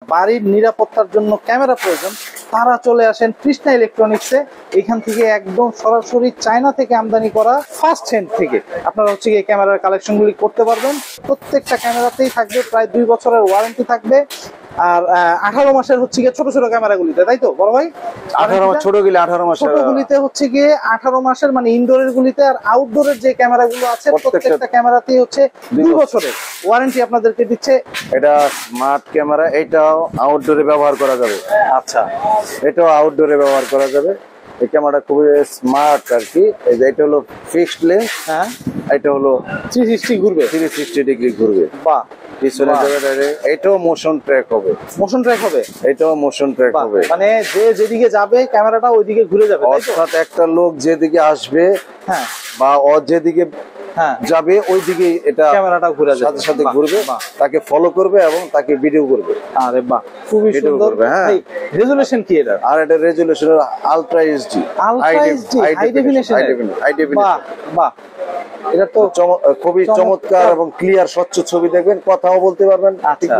বাড়ির নিরাপত্তার জন্য ক্যামেরা প্রয়োজন, তারা চলে আসেন কৃষ্ণা ইলেকট্রনিক্সে। এখান থেকে একদম সরাসরি চায়না থেকে আমদানি করা ফার্স্ট হ্যান্ড থেকে আপনারা হচ্ছে গিয়ে ক্যামেরার কালেকশনগুলি করতে পারবেন। প্রত্যেকটা ক্যামেরাতেই থাকবে প্রায় 2 বছরের ওয়ারেন্টি থাকবে। আর 18 মাসের হচ্ছে গিয়ে ছোট ছোট ক্যামেরাগুলিতে, তাই তো বড় ভাই? 18 মাস ছোটগুলি 18 মাস, ছোটগুলিতে হচ্ছে গিয়ে 18 মাসের, মানে ইনডোরের গুলিতে। আর আউটডোরের যে ক্যামেরাগুলো আছে প্রত্যেকটা ক্যামেরাতেই হচ্ছে 2 বছরের ওয়ারেন্টি আপনাদেরকে দিচ্ছে। এটা স্মার্ট ক্যামেরা, এটাও আউটডোরে ব্যবহার করা যাবে। আচ্ছা, এটাও আউটডোরে ব্যবহার করা যাবে। এই ক্যামেরাটা খুবই স্মার্ট আর কি। এই যে এটা হলো ফিক্সড লেন্স, হ্যাঁ, এটা হলো 360 ঘুরবে, 360 ডিগ্রি ঘুরবে। বাহ, পিছনে যাবে, এটাও মোশন ট্র্যাক হবে। মোশন ট্র্যাক হবে, এটাও মোশন ট্র্যাক হবে। মানে যে যেদিকে যাবে ক্যামেরাটা ওইদিকে ঘুরে যাবে, তাই তো? অর্থাৎ একটা লোক যেদিকে আসবে, হ্যাঁ, বা ও যেদিকে যাবে ওই দিকে এটা ক্যামেরাটা ঘুরে যাবে, সাথে সাথে ঘুরবে, তাকে ফলো করবে এবং তাকে ভিডিও করবে। আরে বাহ, খুবই সুন্দর। হ্যাঁ, রেজুলেশন কি এটা? আর এটা resolution ultra HD, high definition. বাহ বাহ, এটা তো খুবই চমৎকার এবং ক্লিয়ার স্বচ্ছ ছবি দেখবেন, কথাও বলতে পারবেন,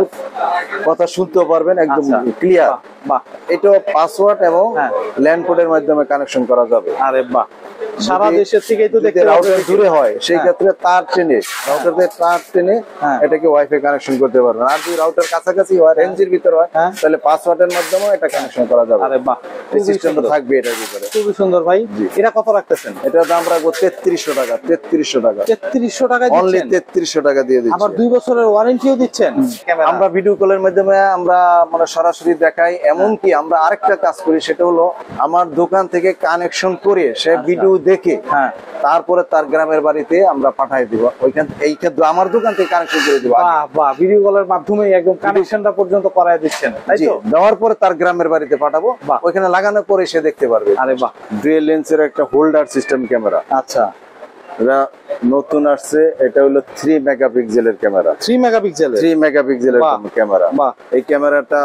কথা শুনতেও পারবেন, একদম ক্লিয়ার। বাহ, এটা পাসওয়ার্ড এবং ল্যান্ড কোডের মাধ্যমে কানেকশন করা যাবে। আরে বাহ, সারা দেশের থেকে তো দেখতে রাউটার দূরে হয়, সেই ক্ষেত্রে তার টেনে, রাউটার দিয়ে তার টেনে এটাকে ওয়াইফাই কানেকশন করতে পারবেন। আর যদি রাউটার কাছাকাছি হয়, রেঞ্জের ভিতর হয়, তাহলে পাসওয়ার্ডের মাধ্যমে এটা কানেকশন করা যাবে। আরে বাহ, এই সিস্টেমটা থাকবে এটার ভিতরে। খুবই সুন্দর ভাই। এটা কত রাখতেছেন? এটার দাম রাখবো 3300 টাকা। 3300 টাকা, 3300 টাকা অনলি 3300 টাকা দিয়ে দিচ্ছি। আবার 2 বছরের ওয়ারেন্টিও দিচ্ছেন। আমরা ভিডিও কলের মাধ্যমে আমরা মানে সরাসরি দেখাই। এমনকি আমরা আরেকটা কাজ করি, সেটা হলো আমার দোকান থেকে কানেকশন করে সে ভিডিও দেখে তারপরে তার গ্রামের বাড়িতে আমরা পাঠাই দিব। এই ক্ষেত্রে আমার দোকান থেকে কানেকশন করে দিব। বাহ বাহ, ভিডিও কলের মাধ্যমে একদম কানেকশনটা পর্যন্ত করায় দিচ্ছেন, তাই তো? দেওয়ার পরে তার গ্রামের বাড়িতে পাঠাবো, ওইখানে লাগানোর পরে সে দেখতে পারবে। আরে বাহ, ডুয়াল লেন্সের একটা হোল্ডার সিস্টেম ক্যামেরা। আচ্ছা, এটা নতুন আসছে। এটা হলো 3 মেগাপিক্সেলের ক্যামেরা। 3 মেগাপিক্সেলের 3 মেগাপিক্সেলের ক্যামেরা। এই ক্যামেরাটা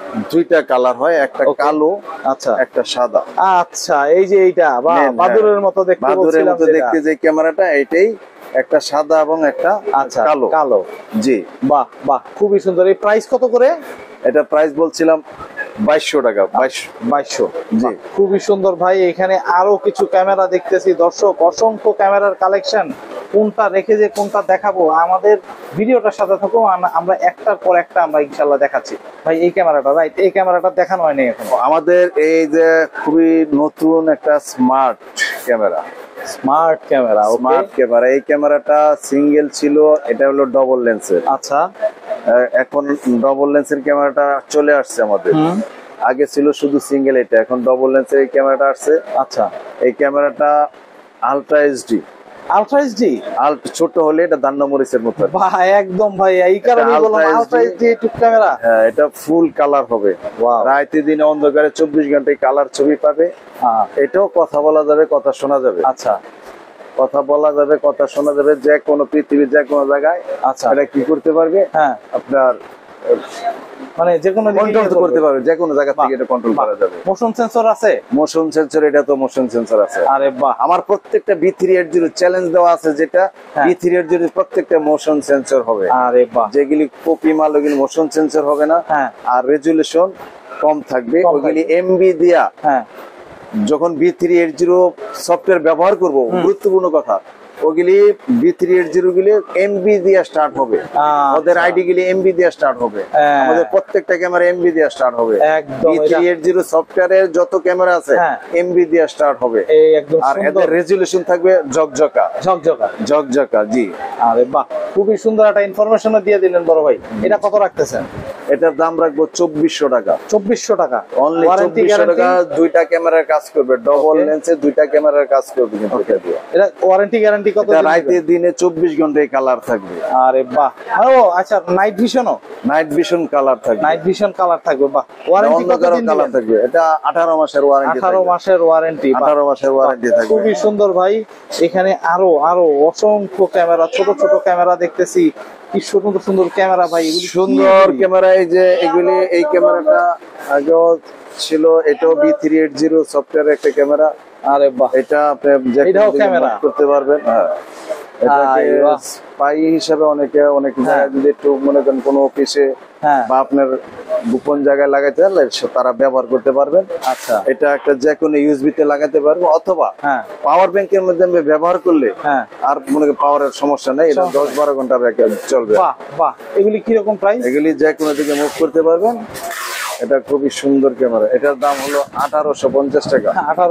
2টা কালার হয়, একটা কালো, আচ্ছা, একটা সাদা। আচ্ছা, এই যে এইটা বাদুরের মতো দেখতে, বাদুরের মতো দেখতে যে ক্যামেরাটা, এটাই একটা সাদা এবং একটা কালো। কালো, জি। বাহ বাহ, খুবই সুন্দর। এই প্রাইস কত করে? এটা প্রাইস বলছিলাম 2200 টাকা। 2200, জি। খুবই সুন্দর ভাই। এখানে আরো কিছু ক্যামেরা দেখতেছি দর্শক, অসংখ্য ক্যামেরার কালেকশন। কোনটা রেখে যে কোনটা দেখাবো, আমাদের ভিডিওটার সাথে থাকো, আমরা একটার পর একটা আমরা ইনশাআল্লাহ দেখাচ্ছি। ভাই এই ক্যামেরাটা, রাইট, এই ক্যামেরাটা দেখানো হয়নি এখন আমাদের। এই যে খুবই নতুন একটা smart camera, smart camera. Smart camera. এই ক্যামেরাটা সিঙ্গেল ছিল, এটা হলো ডবল লেন্সের। আচ্ছা, এখন ডবল লেন্সের ক্যামেরাটা চলে আসছে আমাদের। আগে ছিল শুধু সিঙ্গেল, এটা এখন ডবল লেন্সের এই ক্যামেরাটা আসছে। আচ্ছা, এই ক্যামেরাটা আলট্রা এইচডি। আলট্রা এইচডি, ছোট হলে এটা দান্না মরিচের মতো। ভাই একদম ভাই, এই কারণে বললাম আলট্রা এইচডি টুক ক্যামেরা। হ্যাঁ, এটা ফুল কালার হবে। রাতে দিনে অন্ধকারে 24 ঘন্টায় কালার ছবি পাবে। এটাও কথা বলা যাবে, কথা শোনা যাবে। আচ্ছা, কথা বলা যাবে, কথা শোনা যাবে, যে কোনো পৃথিবীর যে কোনো জায়গায়। আচ্ছা, এটা কি করতে পারবে? হ্যাঁ, আপনার মানে যে কোনো কন্ট্রোল করতে পারবে, যে কোনো জায়গা থেকে এটা কন্ট্রোল করা যাবে। মোশন সেন্সর আছে? মোশন সেন্সর, এটা তো মোশন সেন্সর আছে। আরে বাহ, আমার প্রত্যেকটা B380 চ্যালেঞ্জ দেওয়া আছে, যেটা B380 প্রত্যেকটা মোশন সেন্সর হবে। আরে বাহ, যেগুলি কপি মাল ওগুলি মোশন সেন্সর হবে না। আর রেজুলেশন কম থাকবে। ওগুলি এমবি দিয়া যখন B380 সফটওয়্যার ব্যবহার করব, গুরুত্বপূর্ণ কথা, ওগুলি B380 গুলি এমবি দিয়ে স্টার্ট হবে। ওদের আইডি গুলি এমবি দিয়ে স্টার্ট হবে। আমাদের প্রত্যেকটা ক্যামেরা এমবি দিয়ে স্টার্ট হবে। B380 সফটওয়্যারের যত ক্যামেরা আছে এমবি দিয়ে স্টার্ট হবে। আর এদের রেজুলেশন থাকবে ঝকঝকা ঝকঝকা ঝকঝকা। জি। আরে বাহ, খুবই সুন্দর একটা ইনফরমেশন দিয়ে দিলেন বড় ভাই। এটা কত রাখতেছেন? এটার দাম রাখবো 2400 টাকা। 2400 টাকা, অনলি 2400 টাকা। 2টা ক্যামেরার কাজ করবে, ডবল লেন্সে 2টা ক্যামেরার কাজ করবে। কিন্তু এটা ওয়ারেন্টি গ্যারান্টি কত? এটা রাতে দিনে 24 ঘন্টায় কালার থাকবে। আরে বাহ। ও আচ্ছা, নাইট ভিশনও? নাইট ভিশন কালার থাকবে। নাইট ভিশন কালার থাকবে, বাহ। ওয়ারেন্টি কত দিন কালার থাকবে? এটা 18 মাসের ওয়ারেন্টি। 18 মাসের ওয়ারেন্টি। 18 মাসের ওয়ারেন্টি থাকবে। খুবই সুন্দর ভাই। এখানে আরো অসংখ্য ক্যামেরা, ছোট ছোট ক্যামেরা দেখতেছি। কি সুন্দর সুন্দর ক্যামেরা ভাই, এগুলি সুন্দর ক্যামেরা। এই যে এগুলি, এই ক্যামেরাটা আগেও ছিল, এটাও B380 সফটওয়্যার একটা ক্যামেরা। আরে বাহ, এটা আপনি এটাও ক্যামেরা করতে পারবেন। হ্যাঁ, স্পাই হিসাবে অনেক জায়গায় যদি একটু মনে করেন কোনো অফিসে বা আপনার গোপন জায়গায় লাগাইতে চাইলে তারা ব্যবহার করতে পারবেন। আচ্ছা, এটা একটা যে কোনো ইউএসবি তে লাগাতে পারবো, অথবা পাওয়ার ব্যাংকের মধ্যে ব্যবহার করলে আর মনে করেন পাওয়ারের সমস্যা নেই, এটা 10-12 ঘন্টা চলবে। বাহ বাহ, এগুলি কি রকম প্রাইস? এগুলি যে কোনো দিকে মুভ করতে পারবেন। এটা খুবই সুন্দর ক্যামেরা, এটার দাম হলো 1850 টাকা।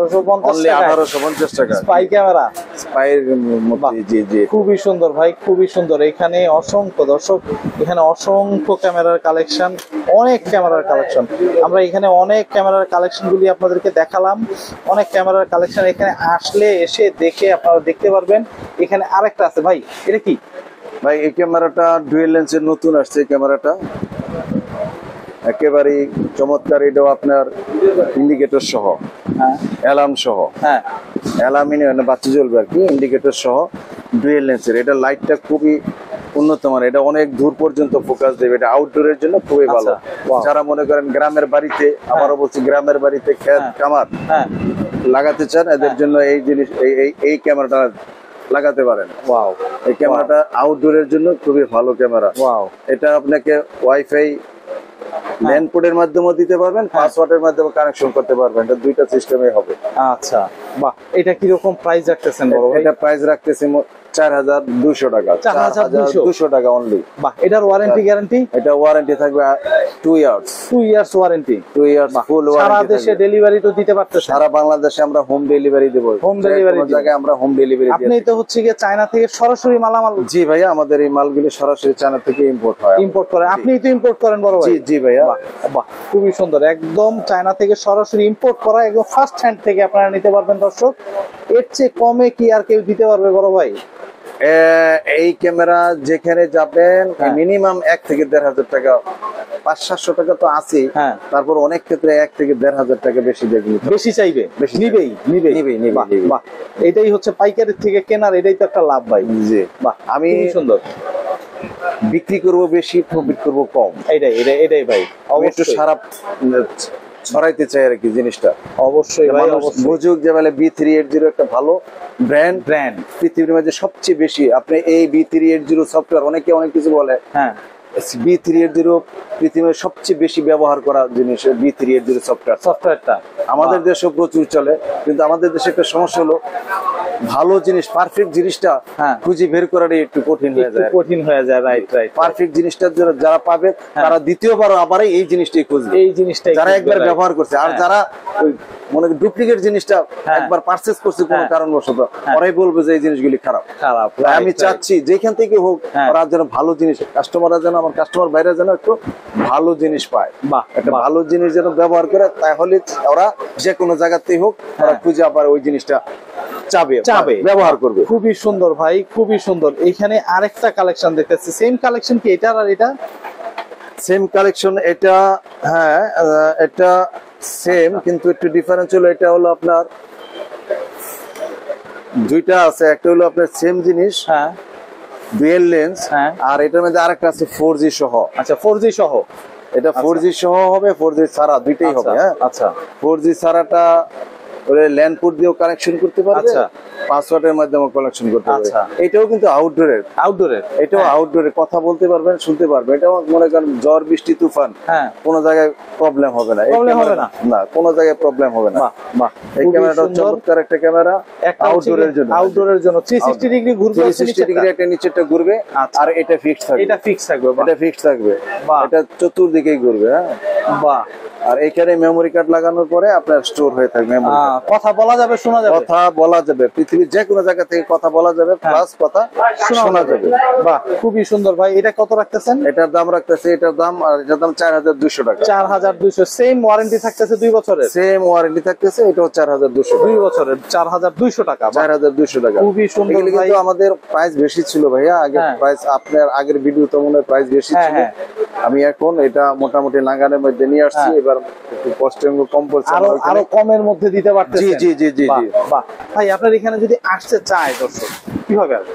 1850 টাকা স্পাই ক্যামেরা, স্পাইর মধ্যে। জি জি, খুবই সুন্দর ভাই, খুবই সুন্দর। এখানে অসংখ্য দর্শক, এখানে অসংখ্য ক্যামেরার কালেকশন, অনেক ক্যামেরার কালেকশন। আমরা এখানে অনেক ক্যামেরার কালেকশন গুলি আপনাদেরকে দেখালাম, অনেক ক্যামেরার কালেকশন। এখানে আসলে এসে দেখে আপনারা দেখতে পারবেন। এখানে আরেকটা আছে ভাই, এটা কি ভাই? এই ক্যামেরাটা ডুয়েল লেন্সের নতুন আসছে। এই ক্যামেরাটা একেবারেই চমৎকার। এটাও আপনার ইন্ডিকেটর সহ, অ্যালার্ম সহ, অ্যালার্মিনে বাচ্চা জ্বলবে আর কি, ইন্ডিকেটর সহ ডুয়েল লেন্সের। এটা লাইটটা খুবই উন্নত মানের, এটা অনেক দূর পর্যন্ত ফোকাস দেবে। এটা আউটডোরের জন্য খুবই ভালো। যারা মনে করেন গ্রামের বাড়িতে, আবারও বলছি গ্রামের বাড়িতে খেত কামার লাগাতে চান, এদের জন্য এই জিনিস, এই ক্যামেরাটা লাগাতে পারেন। ওয়াও, এই ক্যামেরাটা আউটডোরের জন্য খুবই ভালো ক্যামেরা। ওয়াও, এটা আপনাকে ওয়াইফাই ল্যান্ড পোর্টের মাধ্যমে দিতে পারবেন, পাসওয়ার্ডের মাধ্যমে কানেকশন করতে পারবেন। এটা দুইটা সিস্টেমে হবে। আচ্ছা, বাহ। এটা কি রকম প্রাইস রাখতেছেন বড় ভাই? এটা প্রাইস রাখতেছি 4200 টাকা। 4200 টাকা অনলি। বাহ। এটার ওয়ারেন্টি গ্যারান্টি? এটা ওয়ারেন্টি থাকবে 2 years. 2 years warranty. 2 years full warranty. সারা দেশে ডেলিভারি তো দিতে পারতেছেন? সারা বাংলাদেশে আমরা হোম ডেলিভারি দেব। হোম ডেলিভারি জায়গায় আমরা হোম ডেলিভারি দিই। আপনি তো হচ্ছে গিয়ে চায়না থেকে সরাসরি মালামাল? জি ভাইয়া, আমাদের এই মালগুলো সরাসরি চায়না থেকে ইম্পোর্ট হয়। ইম্পোর্ট করেন? আপনিই তো ইম্পোর্ট করেন বড় ভাই? জি জি ভাইয়া। বাহ, খুবই সুন্দর। একদম চায়না থেকে সরাসরি ইম্পোর্ট করা, একদম ফার্স্ট হ্যান্ড থেকে আপনারা নিতে পারবেন দর্শক। এর চেয়ে কমে কি আর কেউ দিতে পারবে বড় ভাই? এই ক্যামেরা যেখানে যাবেন মিনিমাম 1 থেকে 1,500 টাকা, 500-700 টাকা তো আছে। তারপর অনেক ক্ষেত্রে 1 থেকে 1,500 টাকা বেশি দেখবে, বেশি চাইবে, নিবেই। বাহ, এটাই হচ্ছে পাইকারের থেকে কেনার, এটাই তো একটা লাভ ভাই। জি, বাহ, আমি সুন্দর। বিক্রি করব বেশি, প্রফিট করব কম। এটাই ভাই, অবশ্যই সারা ছড়াইতে চাই আর কি জিনিসটা। অবশ্যই ভাই, বুঝুক যে বলে B380 একটা ভালো ব্র্যান্ড। পৃথিবীর মধ্যে সবচেয়ে বেশি আপনি এই B380 সফটওয়্যার, অনেকে অনেক কিছু বলে, B380 পৃথিবীর সবচেয়ে বেশি ব্যবহার করা জিনিস B380 সফটওয়্যারটা। আমাদের দেশেও প্রচুর চলে, কিন্তু আমাদের দেশে একটা সমস্যা হলো ভালো জিনিস, পারফেক্ট জিনিসটা খুঁজে বের করাটাই একটু কঠিন হয়ে যায়। রাইট। পারফেক্ট জিনিসটা যারা পাবে তারা দ্বিতীয়বার আবার এই জিনিসটাই খুঁজবে, যারা একবার ব্যবহার করছে। আর যারা মনে ডুপ্লিকেট জিনিসটা একবার পারচেজ করছে কোনো কারণবশত, ওরাই বলবে যে এই জিনিসগুলি খারাপ। আমি চাচ্ছি যেখান থেকে হোক ওরা যেন ভালো জিনিস, কাস্টমাররা যেন, আমার কাস্টমার বাইরে যেন একটু ভালো জিনিস পায়, একটা ভালো জিনিস যেন ব্যবহার করে, তাহলে ওরা যে কোনো জায়গাতেই হোক ওরা খুঁজে আবার ওই জিনিসটা চাবে ব্যবহার করবে। খুবই সুন্দর ভাই, খুবই সুন্দর। এখানে আরেকটা কালেকশন দেখতেছি, সেম কালেকশন কি এটা আর এটা? সেম কালেকশন এটা, হ্যাঁ এটা সেম, কিন্তু একটু ডিফারেন্স হলো, এটা হলো আপনার দুইটা আছে, একটা হলো আপনার সেম জিনিস ডুয়েল লেন্স, আর এটার মধ্যে আরেকটা আছে 4G সহ। আচ্ছা, 4G সহ। এটা 4G সহ হবে, 4G ছাড়া দুইটাই হবে। হ্যাঁ, আচ্ছা। 4G ছাড়াটা ওরে ল্যান্ড পোর্ট দিয়েও কানেকশন করতে পারবে, পাসওয়ার্ডের মাধ্যমে কানেকশন করতে পারবে। এটাও কিন্তু আউটডোরের, এটাও আউটডোরে কথা বলতে পারবেন, শুনতে পারবেন। এটাও মনে করেন ঝড় বৃষ্টি তুফান কোনো জায়গায় প্রবলেম হবে না, না কোনো জায়গায় প্রবলেম হবে না। এই ক্যামেরাটা চমৎকার একটা ক্যামেরা আউটডোরের জন্য। 360 ডিগ্রি ঘুরবে, 360 ডিগ্রি একটা নিচেরটা ঘুরবে, আর এটা ফিক্স থাকবে। এটা ফিক্স থাকবে, এটা চতুর্দিকেই ঘুরবে। হ্যাঁ, বাহ। আর এখানে মেমোরি কার্ড লাগানোর পরে আপনার স্টোর হয়ে থাকবে, কথা বলা যাবে, শোনা যাবে, কথা বলা যাবে, পৃথিবীর যে কোনো জায়গা থেকে কথা বলা যাবে, প্লাস কথা শোনা যাবে। বাহ, খুবই সুন্দর ভাই। এটা কত রাখতেছেন? এটার দাম রাখতেছে, এটার দাম 4200 টাকা। 4200। সেম ওয়ারেন্টি থাকতেছে 2 বছরের? সেম ওয়ারেন্টি থাকতেছে, এটাও 4200, 2 বছরের 4200 টাকা। 4200 টাকা। খুবই সুন্দর ভাই। কিন্তু আমাদের প্রাইস বেশি ছিল ভাইয়া, আগে প্রাইস, আপনার আগের ভিডিও তো মনে হয় প্রাইস বেশি ছিল। আমি এখন এটা মোটামুটি লাগানোর মধ্যে নিয়ে আসছি, এবার একটু কষ্ট কম পড়ছে, আরো কমের মধ্যে দিতে পারতেছেন। জি জি জি জি। বাহ ভাই, আপনার এখানে যদি আসতে চায় দর্শক কিভাবে আসবে?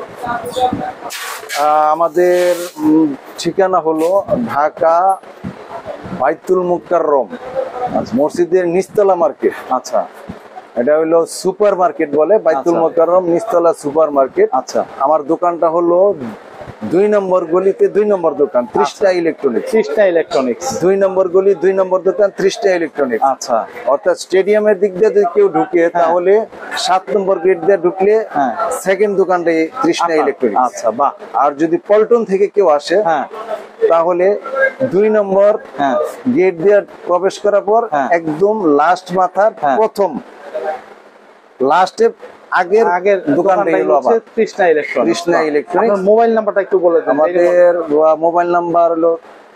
আমাদের ঠিকানা হলো ঢাকা বাইতুল মুকাররম মসজিদের নিচতলা মার্কেট। আচ্ছা, এটা হলো সুপার মার্কেট বলে, বাইতুল আচ্ছা। মোকাররম নিচতলা সুপার মার্কেট। আচ্ছা, আমার দোকানটা হলো 2 নম্বর গলিতে 2 নম্বর দোকান, তৃষ্ণা ইলেকট্রনিক্স। তৃষ্ণা ইলেকট্রনিক্স। 2 নম্বর গলি 2 নম্বর দোকান, তৃষ্ণা ইলেকট্রনিক্স। আচ্ছা, অর্থাৎ স্টেডিয়ামের দিক দিয়ে যদি কেউ ঢুকে তাহলে 7 নম্বর গেট দিয়ে ঢুকলে হ্যাঁ। সেকেন্ড দোকানটা তৃষ্ণা ইলেকট্রনিক্স। আচ্ছা, বাহ। আর যদি পল্টন থেকে কেউ আসে হ্যাঁ, তাহলে 2 নম্বর হ্যাঁ, গেট দিয়ে প্রবেশ করার পর হ্যাঁ। একদম লাস্ট মাথার হ্যাঁ। প্রথম লাস্টে আগের দোকানটা হলো আবার তৃষ্ণা ইলেকট্রনিক্স। তৃষ্ণা ইলেকট্রনিক্স। আপনার মোবাইল নাম্বারটা একটু বলে দেন। আমাদের মোবাইল নাম্বার হলো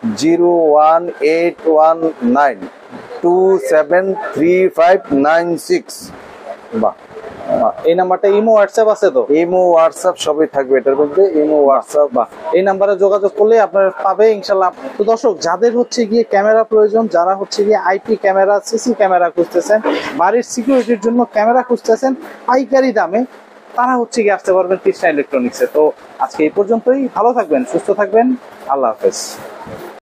01819273596। বাহ, এই নাম্বারটা ইমো হোয়াটসঅ্যাপ আছে তো? ইমো হোয়াটসঅ্যাপ সবই থাকবে এটার মধ্যে, ইমো হোয়াটসঅ্যাপ। বাহ, এই নাম্বারে যোগাযোগ করলে আপনারা পাবে ইনশাল্লাহ। তো দর্শক, যাদের হচ্ছে গিয়ে ক্যামেরা প্রয়োজন, যারা হচ্ছে গিয়ে আইপি ক্যামেরা, সিসি ক্যামেরা খুঁজতেছেন, বাড়ির সিকিউরিটির জন্য ক্যামেরা খুঁজতেছেন পাইকারি দামে, তারা হচ্ছে গিয়ে আসতে পারবেন তৃষ্ণা ইলেকট্রনিক্সে। তো আজকে এই পর্যন্তই। ভালো থাকবেন, সুস্থ থাকবেন, আল্লাহ হাফেজ।